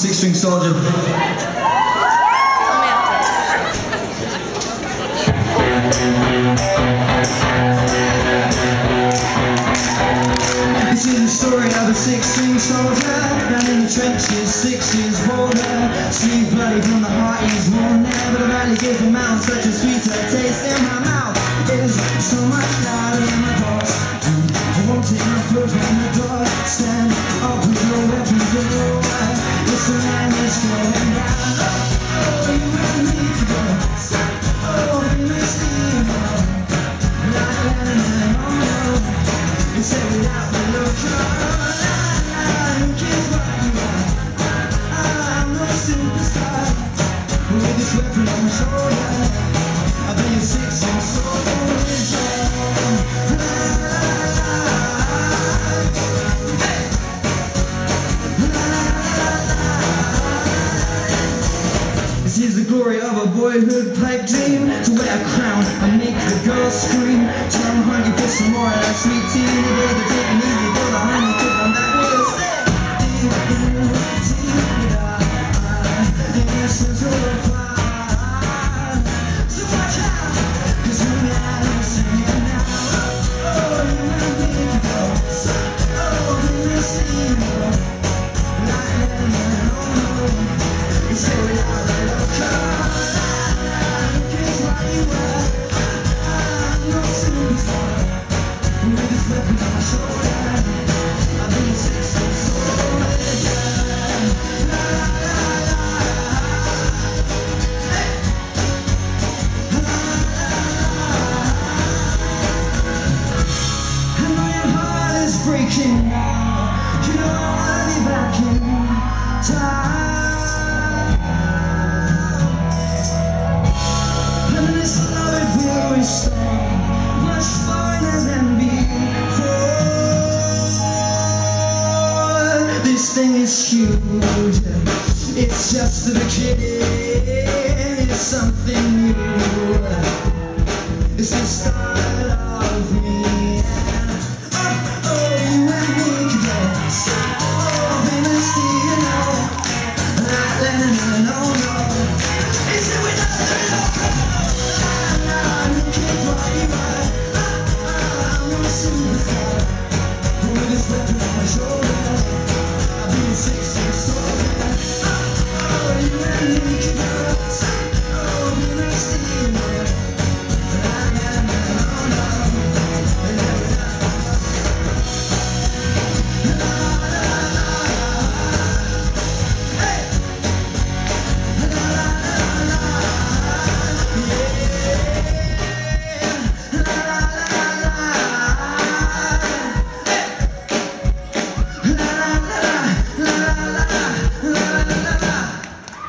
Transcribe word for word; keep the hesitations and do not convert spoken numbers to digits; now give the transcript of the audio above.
Six String Soldier. This is the story of a six-string soldier down in the trenches, six years older. Sleeve bloody from the heart, he's worn there, but the valley gives him out such a sweeter taste in my mouth. There's so much louder in my voice, and I won't take my foot from the door. Stand up with no weapons in your way. It's the man that's going down. Oh, you and me together. Oh, we must be alone. Like that and then on the road. You say without the look, who cares what you are? I'm no superstar. With this weapon on my shoulder, I'll be a six-string soldier. This is the glory of a boyhood pipe dream. To wear a crown and make the girls scream. Till I'm hungry for some more of that sweet tea. The days are taking easy, though the honey cook on that will stay. So watch out, 'cause we're not singing now. Oh, you and me go. Oh, we miss you. Like that and on. You say without the look. Breaking now, you know I'll be back in time. And this love will restore much finer than before. This thing is huge, it's just the beginning, it's something new. It's the start of